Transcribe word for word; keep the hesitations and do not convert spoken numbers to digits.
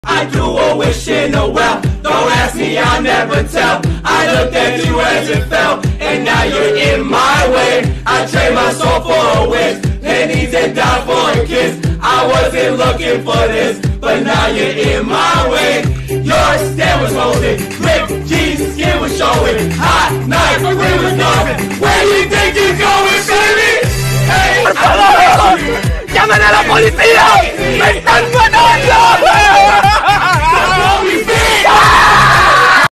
I do a wish in a well. Don't ask me, I'll never tell. I looked at you as it fell, and now you're in my way. I trade my soul for a wish, pennies and dime for a kiss. I wasn't looking for this, but now you're in my way. Your stand was holding, ripped jeans, skin was showing. Hot night, we was going. Where you think you're going, baby? Hey, ¡Llamen a la policía! ¡Me están